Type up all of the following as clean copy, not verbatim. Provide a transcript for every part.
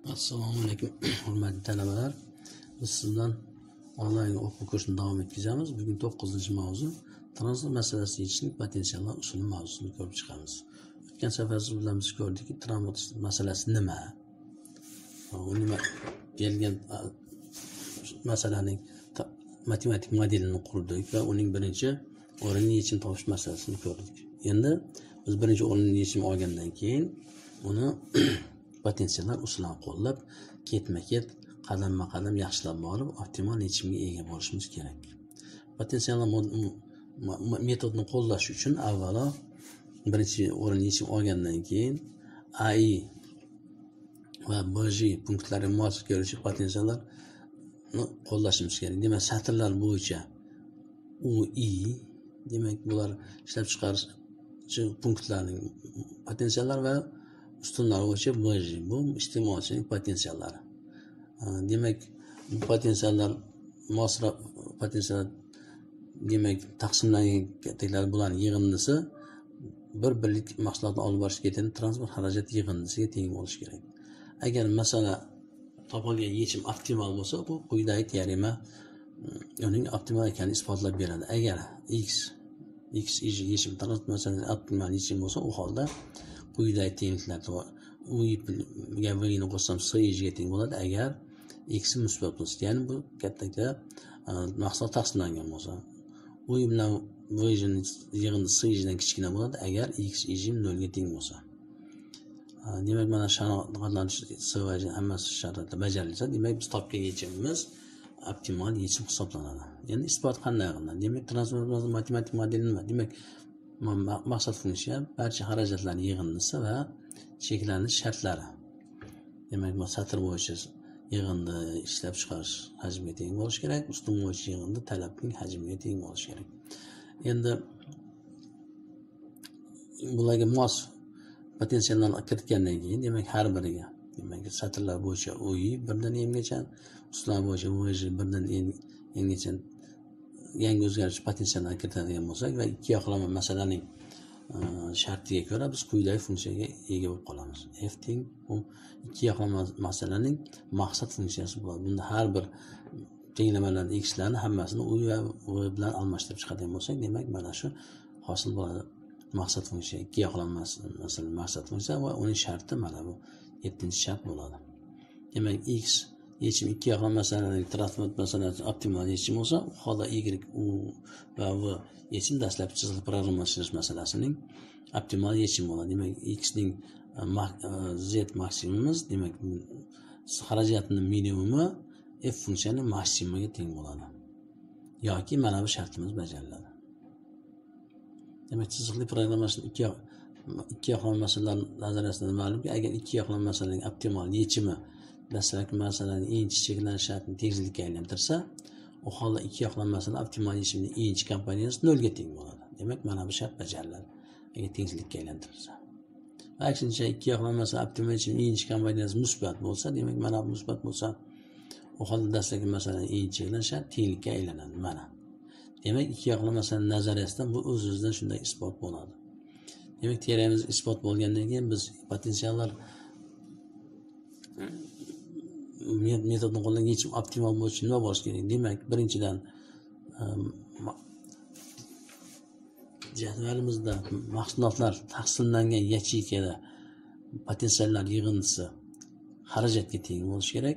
Assalomu alaykum, hurmatli talabalar. Biz sizdan onlayn o'quv kursini davom etkazamiz. Bugun 9-mavzu transport masalasi yechishning potensiallar usuli mavzusini ko'rib chiqamiz. O'tgan safar siz bilan biz ko'rdikki, transport masalasi nima? U nima kelgan masalaning matematik modelini qurdik va uning birinchi o'rinli yechim topish masalasini ko'rdik. Endi biz birinchi o'rinli yechim olgandan keyin uni potensiallar usulini qo'llab ketma-ket qadamma-qadam yaxshilab borib optimal yechimga ega bo'lishimiz kerak. Potensiallar metodini qo'llash uchun avvalo birinchi o'rinli yechim olgandan keyin AI va BJ punktlariga mos keluvchi potensiallarni qo'llashimiz kerak. Demak, satrlar bo'yicha UI, demak bular ishlab chiqaruvchi punktlarning potensiallari va ustunlar bo'yicha BJ, bu iste'molchining potensiallari. Demak, bu potensiallar demak taqsimlangan kattalar bularning yig'indisi bir birlik mahsulotni olib borishga ketadigan transport xarajat yig'indisiga teng bo'lishi kerak. Agar masala topilgan yechim optimal bo'lsa, bu quyidagi teorema uning optimal ekanini isbotlab beradi. Agar x yechim transport masalasi optimal yechim bo'lsa, u holda quyidagi tengliklar u ga v ni qo'shsam s ga teng bo'ladi. Agar x musbat bo'lsa, ya'ni bu katta mahsulot taqsimlangan bo'lsa, u bilan v yig'indi s dan kichkina bo'ladi agar x 0 ga teng bo'lsa. Demak, mana shart s va hammasi shartlar bajarilsa, demak biz topgan yechimimiz optimal yechim hisoblanadi. Endi isbot qanday qilinadi? Demak, transport matematik modeli nima? Demak, maqsad funksiya barcha xarajatlarning yig'indisi va cheklanish shartlari. Demak, bu satr bo'yicha yig'indi ishlab chiqarish hajmiga teng bo'lishi kerak, ustun bo'yicha yig'indi talabning hajmiga teng bo'lishi kerak. Endi bularga mos potensiallarni kiritgandan keyin, demak, har biriga, demak, satrlar bo'yicha UI 1 dan n'gacha, ustunlar bo'yicha VJ 1 dan n'gacha yangi o'zgarish potensiallarni kiritadigan bo'lsak va ikki yoqlama masalaning shartiga ko'ra biz quyidagi funksiyaga ega bo'lib qolamiz. F teng bu ikki yoqlama masalaning maqsad funksiyasi bo'ladi. Bunda har bir tenglamalarning x larni hammasini u va v bilan almashtirib chiqadigan bo'lsak, demak, mana shu hosil bo'ladi. Maqsad funksiya ikki yoqlama masalan maqsad funksiya va uning sharti mana bu 7-shart bo'ladi. Demak, x yechim ikki yoqlama masalaning transport masalasi optimal yechim bo'lsa, u holda y u va v yechim dastlabki chiziqli programmalashtirish masalasining optimal yechim bo'ladi. Demak, x ning z maksimumimiz, demak, xarajatning minimumi f funksiyaning maksimumiga teng bo'ladi. Yoki mana bu shartimiz bajariladi. Demak, chiziqli programmalash ikki yoqlama masalalar nazariyasida ma'lumki, agar ikki yoqlama masalaning optimal yechimi dastlabki masalaning eng cheklanish shartini tenglikka aylantirsa, u holda ikki yoqlama masala optimal yechimning eng komponentasi 0 ga teng bo'ladi. Demak, mana bu shart bajariladi agar tenglikka aylantirilsa. Va aksincha, ikki yoqlama masala optimal yechimning eng komponentasi musbat bo'lsa, demak, mana bu musbat bo'lsa, u holda dastlabki masalaning eng cheklanish sharti tenglikka aylanadi. Mana. Demak, ikki yoqlama masala nazariyasidan bu o'z-o'zidan shunday isbot bo'ladi. Demak, teoriyamiz isbot bo'lgandan keyin biz potensiallar metodni qo'llangan yechim optimal bo'lishi nima bo'lishi kerak? Demak, birinchidan jadvalimizda mahsulotlar taqsimlangan yacheykaga potensiallar yig'indisi xarajatga teng bo'lishi kerak.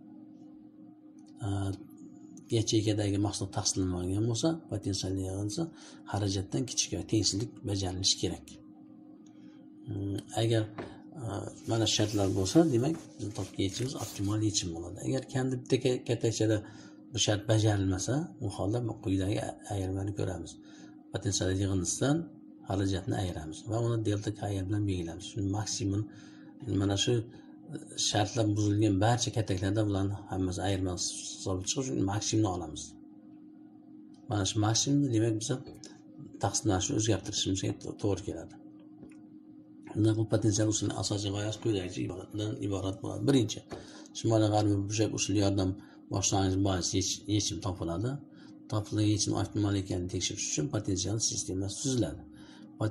Yacheykadagi mahsulot taqsimlanmagan bo'lsa, potensial yig'indisi xarajatdan kichik va tengsizlik bajarilishi kerak. Agar mana shartlar bo'lsa, demak, biz topgan yechimimiz optimal yechim bo'ladi. Agar bitta katakchada bu shart bajarilmasa, u holda quyidagi ayirmani ko'ramiz. Potensial yig'indisidan xarajatni ayiramiz va uni delta k bilan belgilaymiz. Shuni maksimum mana shu shartlar buzilgan barcha kataklarda bularni hammasi ayirma hisobga chiqish uchun maksimumni olamiz. Mana shu maksimumni, demak, biz taqsimlashni o'zgartirishimizga to'g'ri keladi. Bundan bu potensial usulning asosiy g'oyasi quyidagidan iborat bo'ladi. Birinchi, shimoliy g'arbiy burchak usuli yordam boshlang'ich bois yechim topiladi. Topilgan yechim optimal ekanini tekshirish uchun potensial sistemasi tuziladi.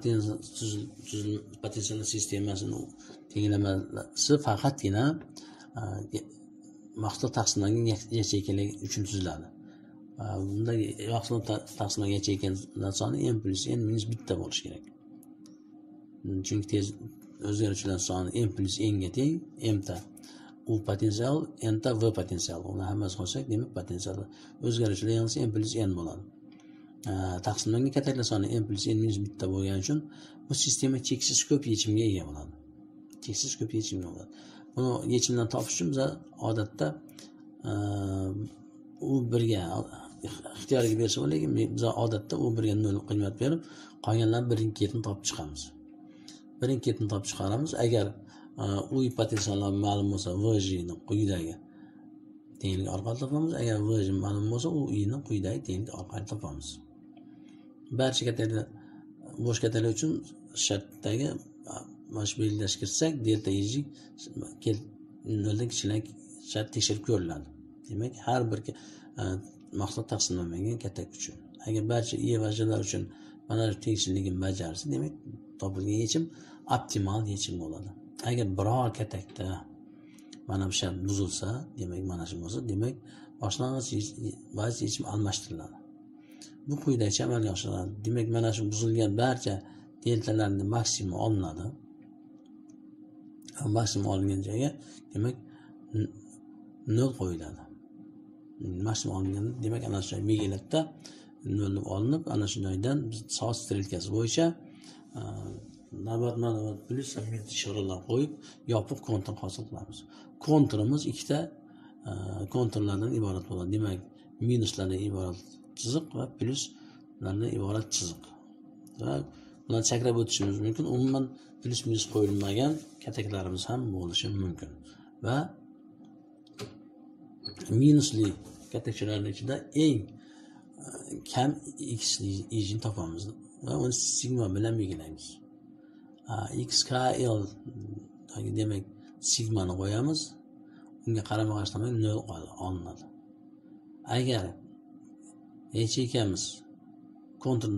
Potensial sistemasini tenglamasi faqatgina mahsulot taqsimlangan yacheykalar uchun tuziladi. Bunda mahsulot taqsimlangan yacheykalar soni n plus n minus bitta bo'lishi kerak. Chunki tez o'zgaruvchilar soni n plus n ga teng, m ta u potensial, n ta v potensial. Uni hammasi qo'shsak, demak potensial o'zgaruvchilar yig'indisi n plus n bo'ladi. Taqsimlangan kataklar soni n plus n minus bitta bo'lgani uchun bu sistema cheksiz ko'p yechimga ega bo'ladi. Cheksiz ko'p yechimga bo'ladi. Buni yechimdan topish uchun biz odatda u birga ixtiyoriga bersa bo'lar, lekin biz odatda u birga 0 qiymat berib, qolganlarni birinchi ketini topib chiqamiz. Birinchi ketini topib chiqaramiz. Agar u potensiallar ma'lum bo'lsa, VJ ni quyidagi tenglik orqali topamiz. Agar VJ ma'lum bo'lsa, u i ni quyidagi tenglik orqali topamiz. Barcha kataklar bo'sh kataklar uchun shartdagi mana belgilash kirsak, delta ej noldan kichikroq shart tekshirib ko'riladi. Demak, har bir mahsulot taqsimlanmagan katak uchun. Agar barcha i va jlar uchun mana shu tengchilikni bajarsa, demak, topilgan yechim optimal yechim bo'ladi. Agar biror katakda mana bu shart buzilsa, demak, mana shu bo'lsa, demak, boshlang'ich ba'zi yechim almashtiriladi. Bu quyidagicha amalga oshiriladi. Demak, mana shu buzilgan barcha deltalarning maksimum olinadi. Maksimum olingan joyga, demak, 0 qo'yiladi. Maksimum olingan, demak, ana shu belgilatda 0 deb olinib, ana shu joydan biz soat strelkasi bo'yicha navbatma plus ishoralar qo'yib, yopiq kontur hosil qilamiz. Konturimiz ikkita konturlardan iborat bo'ladi. Demak, minuslardan iborat chiziq va pluslardan iborat chiziq. Va bularni chakrab o'tishimiz mumkin. Umuman plus minus qo'yilmagan kataklarimiz ham bo'lishi mumkin. Va minusli katakchalarning ichida eng kam x ejini topamiz va uni sigma bilan belgilaymiz. XKL demak sigmani qo'yamiz. Unga qarama-qarshilamay 0 olinadi. Agar yacheyamiz kontur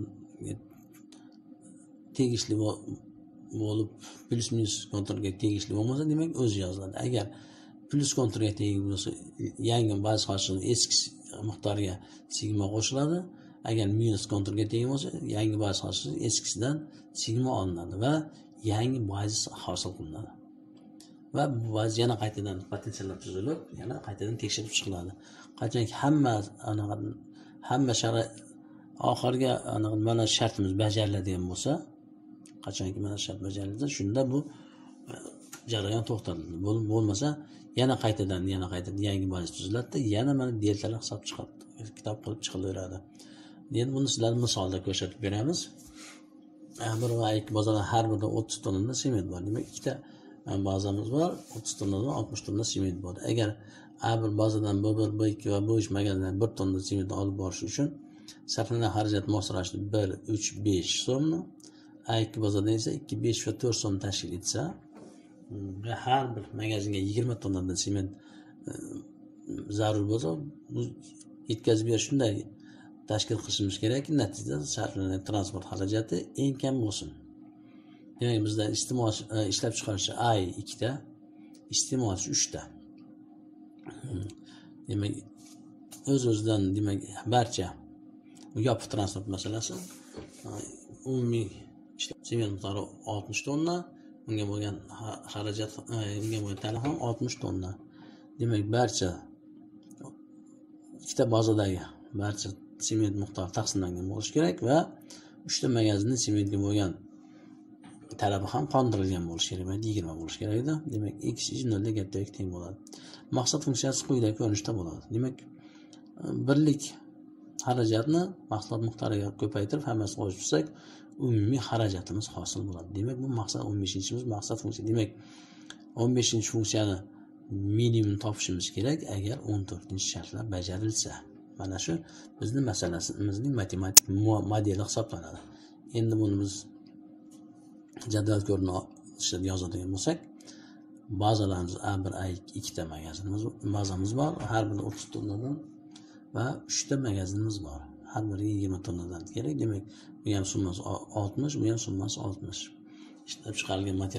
tegishli bo'lib plus minus konturga tegishli bo'lmasa, demak, o'zi yoziladi. Agar plus konturga tegishli bo'lsa, yangi baza hosil eski miqdoriga sigma qo'shiladi. Agar minus konturga teng bo'lsa, yangi baza hosil eskisidan sigma olinadi va yangi baza hosil qilinadi. Va bu baza yana qaytadan potensiallar tuzilib, yana qaytadan tekshirib chiqiladi. Qachonki hamma sharoit oxirgi mana shartimiz bajariladigan bo'lsa, qachonki mana shart bajarilsa, shunda bu jarayon to'xtatiladi. Bo'lmasa yana qaytadan yangi baza tuziladi, yana mana deltalar hisob chiqadi, kitob qilib chiqilaveradi. Endi buni sizlarga misolda ko'rsatib beramiz. Bir va ikki bazadan har birida 30 tonna sement bor. Demak, ikkita bazamiz bor, 30 tonnadan 60 tonna sement bor. Agar bir bazadan B1, B2 va B3 magazindan 1 tonna sement olib borish uchun sarflangan xarajat moslashdi 1, 3, 5 so'mni, A2 bazadan esa 2, 5 va 4 so'm tashkil etsa, va har bir magazinga 20 tonnadan sement zarur bo'lsa, bu yetkazib berish shunday tashkil qilishimiz kerakki, natijada sarflangan transport xarajati eng kam bo'lsin. Demak, bizda ishlab chiqarish A2 ta, iste'molchi 3 ta. Demak, o'z-o'zidan demak, barcha yopiq transport masalasi umumiy sement miqdori 60 tonna, unga bo'lgan xarajat, unga bo'lgan talab ham 60 tonna. Demak, barcha ikkita bazadagi barcha sement miqdori taqsimlangan bo'lishi kerak va 3 ta magazinning sementga bo'lgan talabi ham qondirilgan bo'lishi kerak. 20 bo'lishi kerak edi. Demak, x = 0 ga kattaga teng bo'ladi. Maqsad funksiyasi quyidagi ko'rinishda bo'ladi. Demak, birlik xarajatni mahsulot miqdoriga ko'paytirib hammasi qo'shib tursak, umumiy xarajatimiz hosil bo'ladi. Demak, bu maqsad 15-imiz maqsad funksiya. Demak, 15-funksiyani minimum topishimiz kerak agar 14-shartlar bajarilsa. Mana shu bizning masalasimizning matematik modeli hisoblanadi. Endi buni biz jadval ko'rinishida yozadigan bo'lsak, bazalarimiz A1, A2 ta bazamiz bor, har biri 30 tonnadan va 3 ta magazinimiz bor. Har biriga 20 tonnadan kerak. Demak, bu ham summasi 60, bu ham summasi 60. Ishlab chiqarilgan material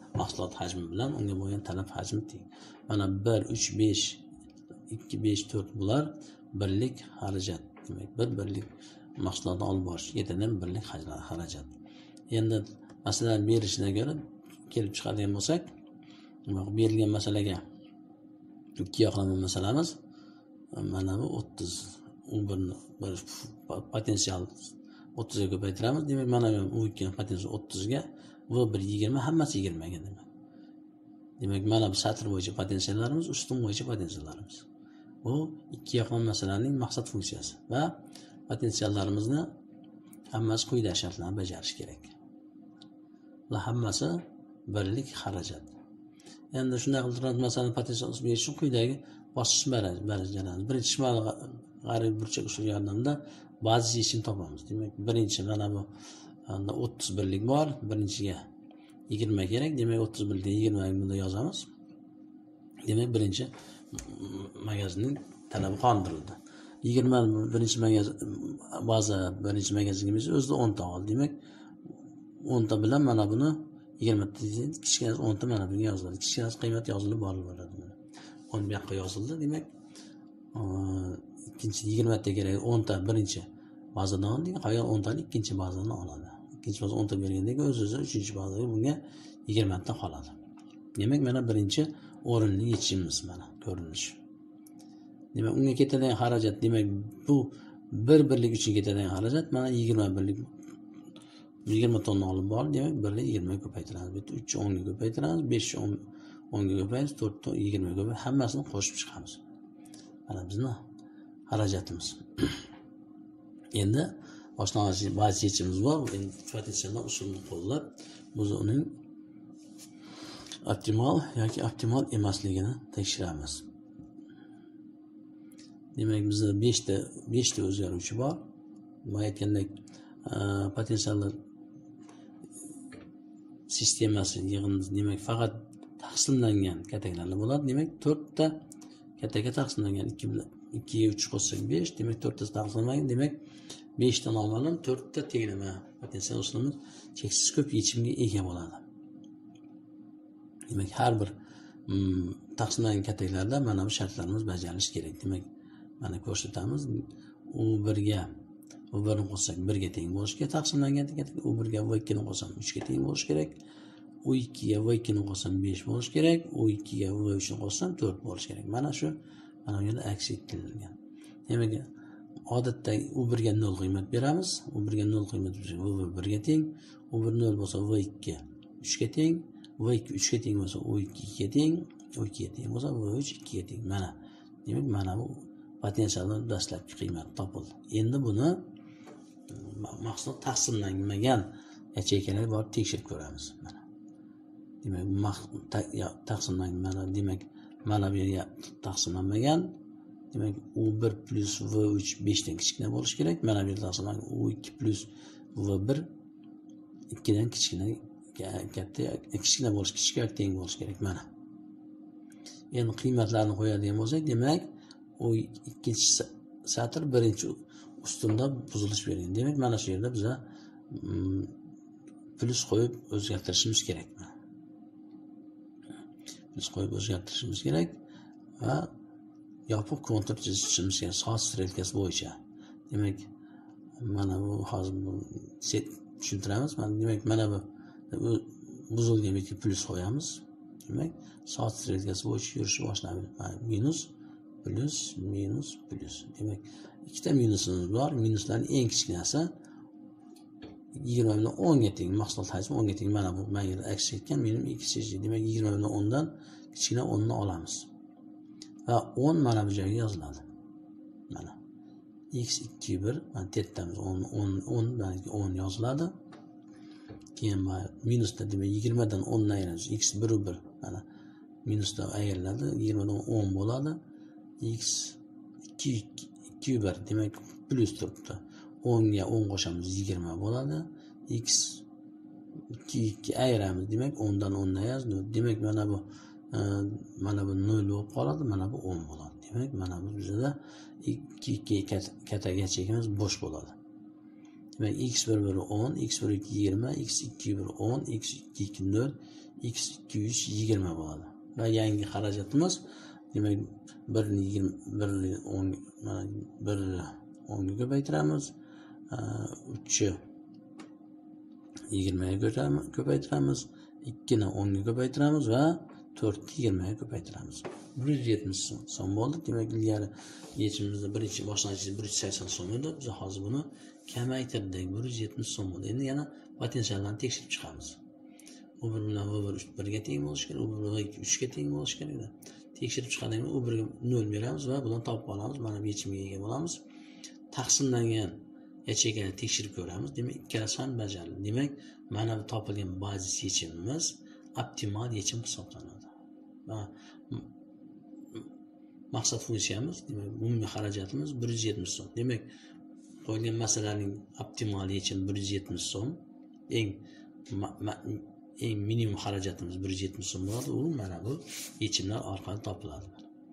mahsulot hajmi bilan unga bo'lgan talab hajmi teng. Mana 1, 3, 5, 2, 5, 4 bular birlik xarajat. Demak, birlik mahsulotni olib borish yetadigan birlik xarajat. Endi masalan berishiga ko'ra kelib chiqadigan bo'lsak, berilgan masalaga ikki yoqlama masalamiz. Mana bu 30 bir potensial 30 ga ko'paytiramiz. Demak, mana bu ikkini potensial 30 ga va 20 hammasi 20 ga demak. Demak, mana bu satr bo'yicha potensiallarimiz, ustun bo'yicha potensiallarimiz. Bu ikki yoqlama masalaning maqsad funksiyasi va potensiallarimizni hammasi quyidagi shartlarni bajarish kerak. Va hammasi birlik xarajat. Endi shunday qilib turib, masalan, potensial o'smish uchun quyidagi bosqichma jarayonlar. Birinchi shimoliy g'arbiy burchak usuli yordamida ba'zi yechim topamiz. Demak, birinchi mana bu 30 birlik bor, birinchiga 20 kerak. Demak, 30 birlikda 20 ni bunda yozamiz. Demak, birinchi magazinning talabi qondirildi. 20 birinchi magazin baza birinchi magazinimiz o'zida 10 ta oldi. Demak, 10 ta bilan mana buni 20 ta kichkinasi 10 ta mana bunga yoziladi. Kichkinasi qiymat yozilib boriladi. 10 bu yoqqa yozildi. Demak, ikkinchi 20 ta kerak, 10 ta birinchi bazadan oldik, qolgan 10 tani ikkinchi bazadan oladi. Ikkinchi baza 10 ta berganda o'z-o'zidan uchinchi bazaga bunga 20 ta qoladi. Demak, mana birinchi o'rinni yechishimiz mana ko'rinish. Demak, unga ketadigan xarajat, demak, bu bir birlik uchun ketadigan xarajat mana 20 birlik 20 tonna olib borib, demak, 1 20 ga ko'paytiramiz. Bu 3 10 ga ko'paytiramiz, 5 10 ga ko'paytiramiz, 4 20 ga ko'paytiramiz. Hammasini qo'shib chiqamiz. Mana bizning xarajatimiz. Endi boshlang'ich ba'zi yechimimiz bor. Endi potensiallar usulini qo'llab, biz uning optimal yoki optimal emasligini tekshiramiz. Demak, bizda 5 ta o'zgaruvchi bor. Men aytgandek, potensiallar sistemasi yig'indi. Demak, faqat taqsimlangan kategoriyalar bo'ladi. Demak, 4 ta kategoriyaga taqsimlangan. 2 ga 3 qo'shsak 5, demak 4 ta taqsimlangan. Demak, 5 ta noma'lum, 4 ta tenglama potensial usulimiz cheksiz ko'p yechimga ega bo'ladi. Demak, har bir taqsimlangan kategoriyalarda mana bu shartlarimiz bajarilishi kerak. Demak, mana ko'rsatamiz. U 1 ga u 1 ni qo'shsak 1 ga teng bo'lishi kerak. Taqsimlangan kategoriya u 1 ga va 2 ni qo'shsam 3 ga teng bo'lishi kerak. U 2 ga va 2 ni qo'shsam 5 bo'lishi kerak. U 2 ga va 3 ni qo'shsam 4 bo'lishi kerak. Mana shu mana bu yerda aks ettirilgan. Demak, odatda u 1 ga 0 qiymat beramiz. U 1 ga 0 qiymat bersa, u 1 ga teng. U 1 0 bo'lsa, va 2 3 ga teng. Va 2 3 ga teng bo'lsa, u 2 2 ga teng. U 2 ga teng bo'lsa, va 3 2 ga teng. Mana. Demak, mana bu potensialning dastlabki qiymati topildi. Endi buni mahsulot taqsimlanmagan yacheykalar borib tekshirib ko'ramiz. Mana. Demak, taqsimlangan mana demak, mana bu yerga taqsimlanmagan. Demak, U1 plus V3 5 dan kichkina bo'lishi kerak. Mana bu yerda taqsimlangan U2 plus V1 2 dan kichkina kichkina bo'lishi, kichikka teng bo'lishi kerak. Mana. Endi qiymatlarni qo'yadigan bo'lsak, demak, o ikkinchi satr birinchi ustunda buzilish bergan. Demak, mana shu yerda biz plus qo'yib o'zgartirishimiz kerak. Plus qo'yib o'zgartirishimiz kerak va yopiq kontur chizishimiz kerak soat strelkasi bo'yicha. Demak, mana bu hozir tushuntiramiz. Demak, mana bu buzilgan yoki plus qo'yamiz. Demak, soat strelkasi bo'yicha yurishni boshlaymiz. Minus plus minus plus. Demak, ikkita minusimiz bor. Minuslarning eng kichkinasi 20 bilan 10 ga teng. Mahsulot hajmi 10 ga teng. Mana bu men yerda aks etgan mening ikkinchi. Demak, 20 bilan 10 dan kichkina 10 ni olamiz. Va 10 mana bu joyga yoziladi. Mana. X 2 1, mana tetamiz 10 balki 10 yoziladi. Keyin minusda demak 20 dan 10 ni ayiramiz. X 1 1. Mana minusda ayriladi. 20 dan 10 bo'ladi. X 2 1 demak plus turibdi. 10 ga 10 qo'shamiz 20 bo'ladi. X 2 ayiramiz. Demak 10 dan 10 ayiramiz. Demak mana bu 0 bo'lib qoladi. Mana bu 10 bo'ladi. Demak mana bu bizda 2 katagachimiz bo'sh bo'ladi. Demak x 1 1 10, x 1 2 20, x 2 1 10, x 2 2 0, x 220 bo'ladi. Va yangi xarajatimiz demak 1 ga ko'paytiramiz, 3 20 ga ko'paytiramiz, 2 ni 10 ga ko'paytiramiz va 4 ni 20 ga ko'paytiramiz. 170 so'm bo'ldi. Demak, ilgari yechimimizda birinchi boshlang'ich 180 so'm edi. Biz hozir buni kamaytirdik. 170 so'm bo'ldi. Endi yana potensiallarni tekshirib chiqamiz. U bir bilan u bir 1 ga teng bo'lishi kerak, u bir bilan 3 ga teng bo'lishi kerak. Tekshirib chiqgandan keyin u 1 ga 0 beramiz va bundan topib olamiz. Mana bu yechimga ega bo'lamiz. Taqsimlangan yacheykalarni tekshirib ko'ramiz. Demak, ikkalasi ham bajarildi. Demak, mana bu topilgan bazis yechimimiz optimal yechim hisoblanadi. Va maqsad funksiyamiz, demak, umumiy xarajatimiz 170 so'm. Demak, qo'yilgan masalaning optimal yechim 170 so'm. Eng minimum xarajatimiz 170 so'm bo'ladi. U mana bu yechimlar orqali topiladi.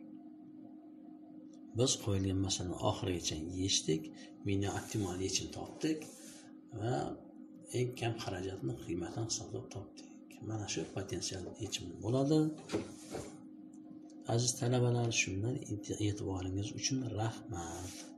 Biz qo'yilgan masalani oxirigacha yechdik, minimum optimal yechim topdik va eng kam xarajatni qiymatini hisoblab topdik. Mana shu potensial yechim bo'ladi. Aziz talabalar, shundan e'tiboringiz uchun rahmat.